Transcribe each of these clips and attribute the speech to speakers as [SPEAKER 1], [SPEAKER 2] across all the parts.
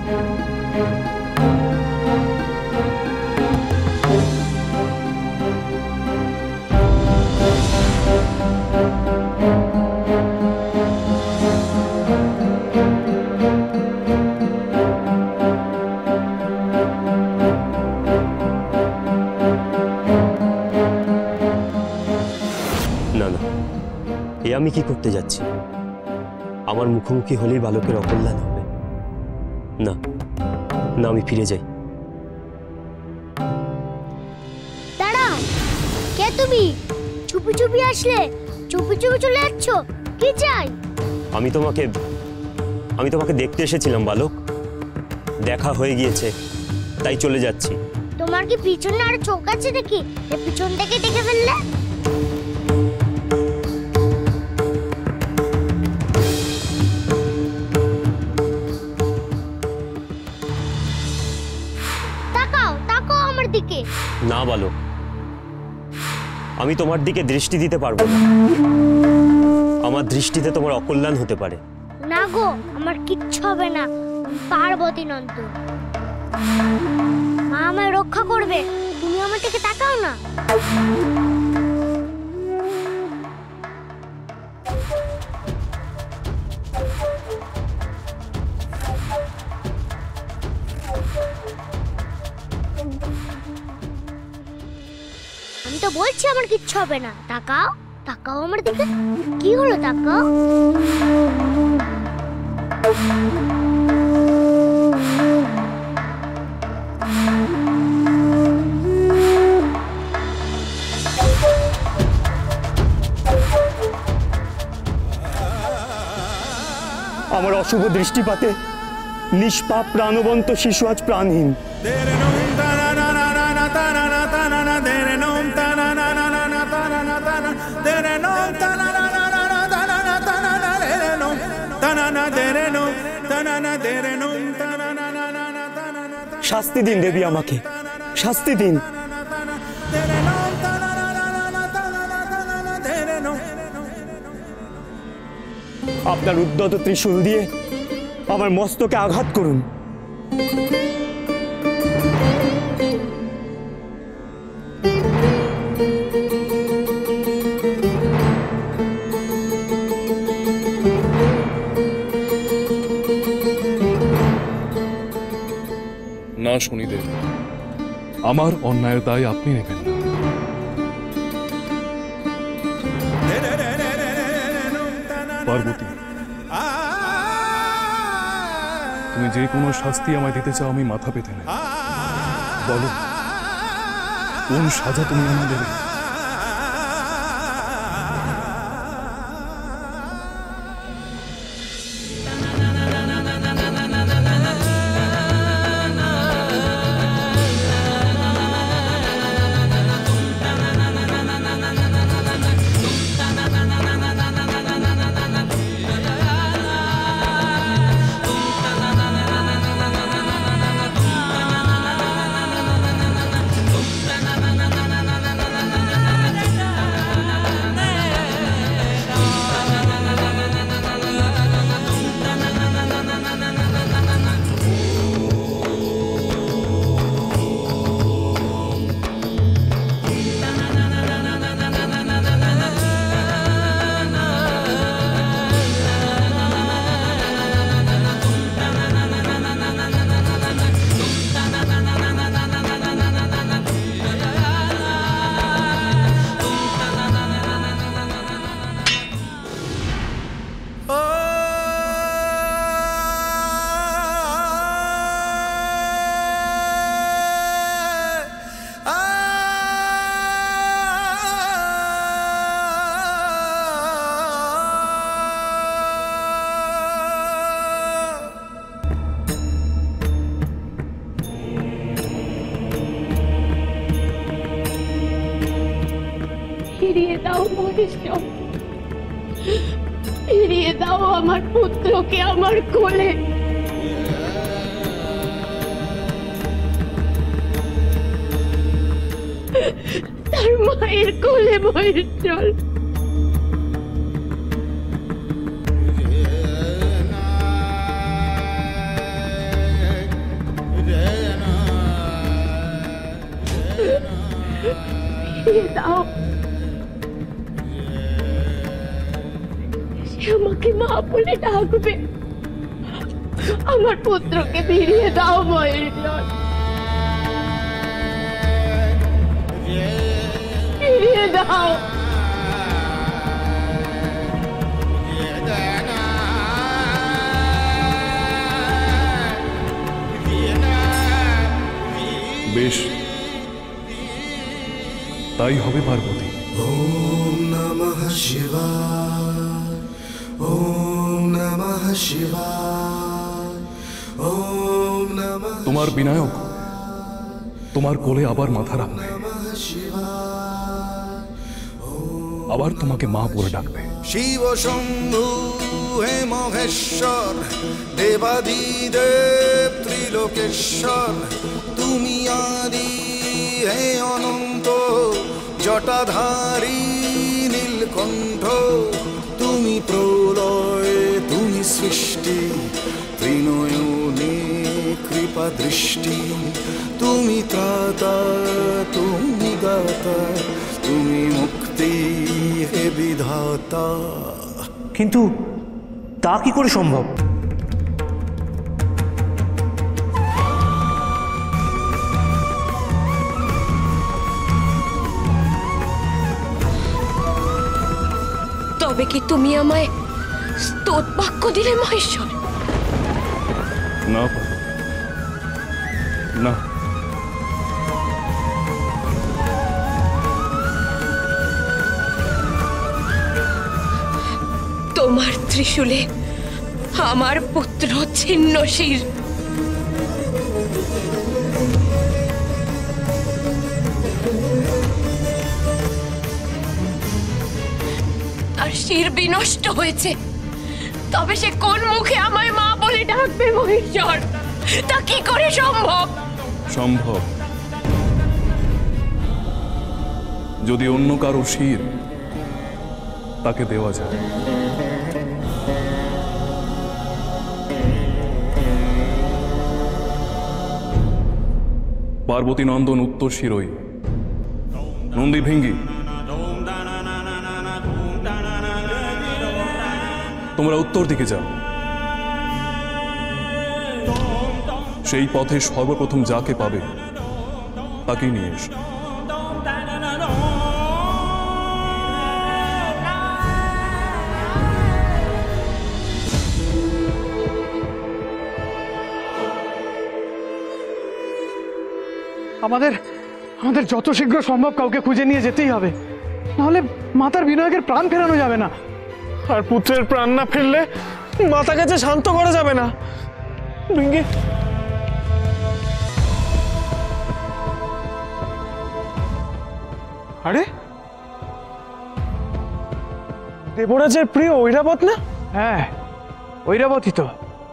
[SPEAKER 1] আমি কি করতে যাচ্ছি? আমার মুখোমুখি হলেই বালকের অকল্যাণ হবে। না না, আমি ফিরে যাই।
[SPEAKER 2] দাঁড়াও, কে তুমি? চুপি চুপি আসলে, চুপি চুপি চলে যাচ্ছ, কি চাই?
[SPEAKER 1] আমি তোমাকে দেখতে এসেছিলাম বালক, দেখা হয়ে গিয়েছে তাই চলে যাচ্ছি।
[SPEAKER 2] তোমার কি পিছনে আর চোখ আছে নাকি? পিছন থেকে দেখে ফেললে?
[SPEAKER 1] না বালক, আমি তোমার দিকে দৃষ্টি দিতে পারবো না। আমার দৃষ্টিতে তোমার অকল্যাণ হতে পারে।
[SPEAKER 2] না গো, আমার কিচ্ছু হবে না, পার্বতী নন্দ। মা আমায় রক্ষা করবে, তুমি আমার দিকে তাকাও না। আমি তো বলছি আমার কিচ্ছু হবে না, তাকাও তাকাও আমার দিকে। কি হলো, তাকাও।
[SPEAKER 1] আমার অশুভ দৃষ্টিপাতে নিষ্পাপ প্রাণবন্ত শিশু আজ প্রাণহীন। শাস্তি দিন দেবী, আমাকে শাস্তি দিন। আপনার উদ্যত ত্রিশূল দিয়ে আমার মস্তকে আঘাত করুন।
[SPEAKER 3] না শনিদেব, আমার অন্যায়ের দায় আপনি নেবেন না। পার্বতী, তুমি যে কোনো শাস্তি আমায় দিতে চাও, আমি মাথা পেতে নেই। বলো, কোন সাজা তুমি আমায় দেবে?
[SPEAKER 4] ফিরিয়ে দাও মহেশ্বর, ফিরিয়ে দাও আমার পুত্রকে আমার কোলে। তার মায়ের কোলে মহেশ্বর। ফিরিয়ে দাও। সে আমাকে মা বলে ডাকবে। আমার পুত্রকে ফিরিয়ে দাও মহেশ্বর, ফিরিয়ে দাও।
[SPEAKER 3] বেশ, তাই হবে পার্বতী।
[SPEAKER 5] ওম নমঃ শিবায়, ওম নমঃ শিবায়, ওম নমঃ
[SPEAKER 3] তোমার বিনায়ক তোমার কোলে আবার মাথা রাখবে, আবার তোমাকে মা বলে ডাকবে।
[SPEAKER 5] শিব শম্ভু হে মহেশ্বর, দেবাদিদেব ত্রিলোকেশ্বর, তুমি আদি হে অনন্ত, জটাধারী নীলকণ্ঠ, তুমি প্রলয় তুমি সৃষ্টি, ত্রিনয়নে কৃপা দৃষ্টি, তুমি ত্রাতা তুমি দাতা, তুমি মুক্তি হে বিধাতা।
[SPEAKER 6] কিন্তু তা কি করে সম্ভব?
[SPEAKER 4] তবে কি তুমি আমায় স্তোত বাক্য দিলে মহেশ্বর?
[SPEAKER 3] না পার্বতী, না।
[SPEAKER 4] তোমার ত্রিশূলে আমার পুত্র ছিন্ন শির, তার শির বিনষ্ট হয়েছে। তবে সে কোন মুখে আমায় মা বলে ডাকবে মহেশ্বর? তা কি করে সম্ভব?
[SPEAKER 3] সম্ভব, যদি অন্য কারো শির তাকে দেওয়া যায়। পার্বতী নন্দন উত্তর শিরোই, নন্দী ভিঙ্গি, তোমরা উত্তর দিকে যাও। সেই পথে সর্বপ্রথম যাকে পাবে তাকেই নিয়ে এসো।
[SPEAKER 7] আমাদের যত শীঘ্র সম্ভব কাউকে খুঁজে নিয়ে যেতেই হবে, নাহলে মাতার বিনয়কের প্রাণ ফেরানো যাবে না। আর পুত্রের প্রাণ না ফেললে মাতাকে যে শান্ত করা যাবে না। ভিঙ্গি, আরে দেবরাজের প্রিয় ঐরাবত না? হ্যাঁ, ঐরাবতই তো।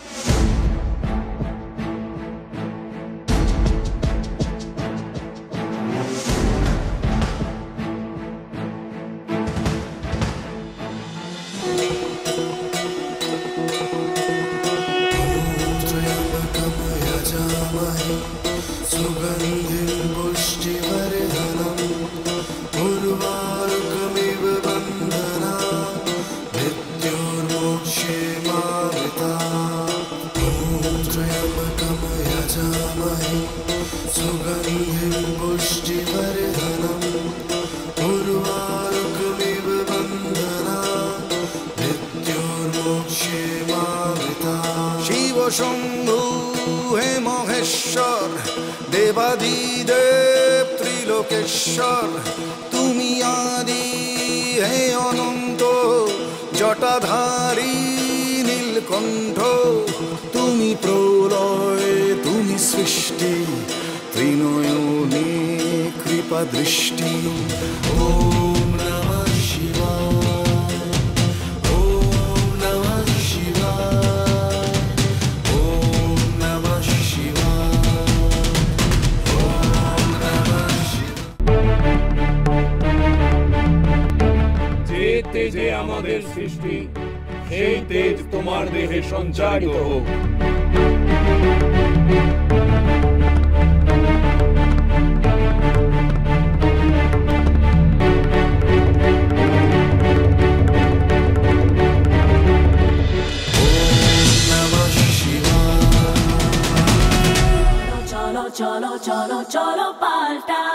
[SPEAKER 5] শম্ভু হে মহেশ্বর, দেবাদিদেব ত্রিলোকেশ্বর, তুমি আদি হে অনন্ত, জটাধারী নীলকণ্ঠ, তুমি প্রলয় তুমি সৃষ্টি, ত্রিনয়নে কৃপা দৃষ্টি। ওম নমঃ শিবায়, ওম নমঃ শিবায়, ওম নমঃ শিবায়, ওম নমঃ শিবায়।
[SPEAKER 8] যে তেজে আমাদের সৃষ্টি, সেই তেজ তোমার দেহে সঞ্চারিত হোক।
[SPEAKER 9] চলো চলো চলো পাল্টাই।